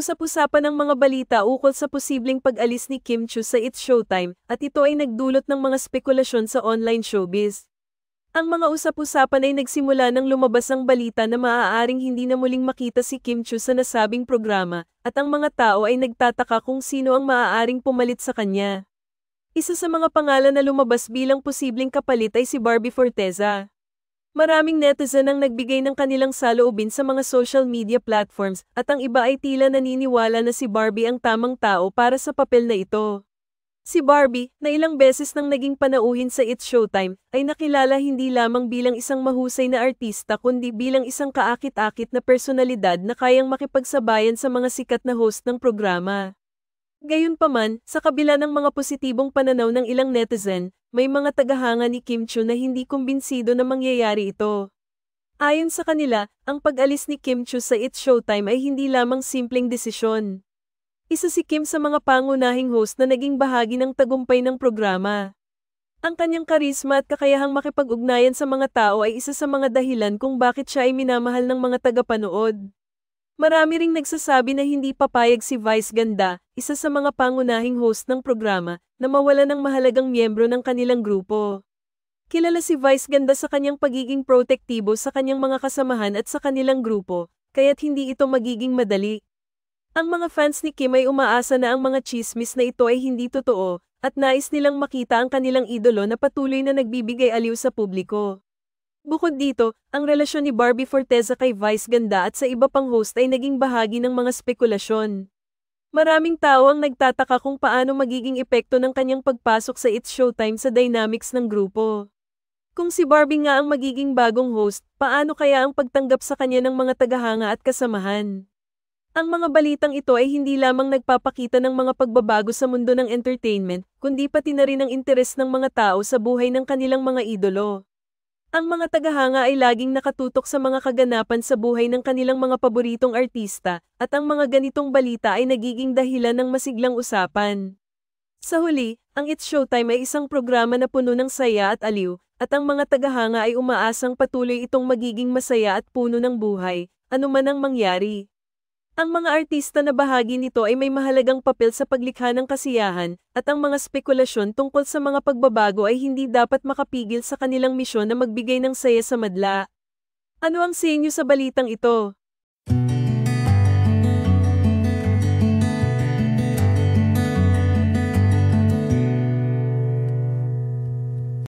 Usap-usapan ng mga balita ukol sa posibleng pag-alis ni Kim Chiu sa It's Showtime at ito ay nagdulot ng mga spekulasyon sa online showbiz. Ang mga usap-usapan ay nagsimula nang lumabas ang balita na maaaring hindi na muling makita si Kim Chiu sa nasabing programa at ang mga tao ay nagtataka kung sino ang maaaring pumalit sa kanya. Isa sa mga pangalan na lumabas bilang posibleng kapalit ay si Barbie Forteza. Maraming netizen ang nagbigay ng kanilang saloobin sa mga social media platforms at ang iba ay tila naniniwala na si Barbie ang tamang tao para sa papel na ito. Si Barbie, na ilang beses nang naging panauhin sa It's Showtime, ay nakilala hindi lamang bilang isang mahusay na artista kundi bilang isang kaakit-akit na personalidad na kayang makipagsabayan sa mga sikat na host ng programa. Gayunpaman, sa kabila ng mga positibong pananaw ng ilang netizen, may mga tagahanga ni Kim Chiu na hindi kumbinsido na mangyayari ito. Ayon sa kanila, ang pag-alis ni Kim Chiu sa It's Showtime ay hindi lamang simpleng desisyon. Isa si Kim sa mga pangunahing host na naging bahagi ng tagumpay ng programa. Ang kanyang karisma at kakayahang makipag-ugnayan sa mga tao ay isa sa mga dahilan kung bakit siya ay minamahal ng mga tagapanood. Marami ring nagsasabi na hindi papayag si Vice Ganda, isa sa mga pangunahing host ng programa, na mawala ng mahalagang miyembro ng kanilang grupo. Kilala si Vice Ganda sa kanyang pagiging protektibo sa kanyang mga kasamahan at sa kanilang grupo, kaya't hindi ito magiging madali. Ang mga fans ni Kim ay umaasa na ang mga chismis na ito ay hindi totoo, at nais nilang makita ang kanilang idolo na patuloy na nagbibigay aliw sa publiko. Bukod dito, ang relasyon ni Barbie Forteza kay Vice Ganda at sa iba pang host ay naging bahagi ng mga spekulasyon. Maraming tao ang nagtataka kung paano magiging epekto ng kanyang pagpasok sa It's Showtime sa dynamics ng grupo. Kung si Barbie nga ang magiging bagong host, paano kaya ang pagtanggap sa kanya ng mga tagahanga at kasamahan? Ang mga balitang ito ay hindi lamang nagpapakita ng mga pagbabago sa mundo ng entertainment, kundi pati na rin ang interes ng mga tao sa buhay ng kanilang mga idolo. Ang mga tagahanga ay laging nakatutok sa mga kaganapan sa buhay ng kanilang mga paboritong artista, at ang mga ganitong balita ay nagiging dahilan ng masiglang usapan. Sa huli, ang It's Showtime ay isang programa na puno ng saya at aliw, at ang mga tagahanga ay umaasang patuloy itong magiging masaya at puno ng buhay, anuman ang mangyari. Ang mga artista na bahagi nito ay may mahalagang papel sa paglikha ng kasiyahan, at ang mga spekulasyon tungkol sa mga pagbabago ay hindi dapat makapigil sa kanilang misyon na magbigay ng saya sa madla. Ano ang sa inyo sa balitang ito?